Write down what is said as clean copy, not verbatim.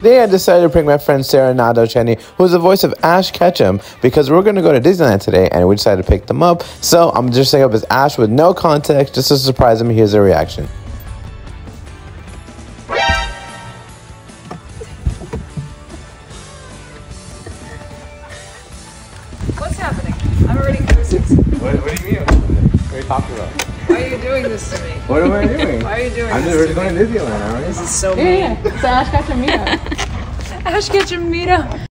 Today I decided to bring my friend Sarah Natochenny, who is the voice of Ash Ketchum, because we're going to go to Disneyland today, and we decided to pick them up. So I'm just saying up as Ash with no context, just to surprise them. Here's their reaction. What's happening? I'm already cursing. What do you mean? What are you talking about? Why are you doing this to me? What am I doing? Why are you doing I'm this just to going me? to Disneyland, alright? This is so mean. Yeah. It's Ash Ketchum meetup. Ash Ketchum meetup.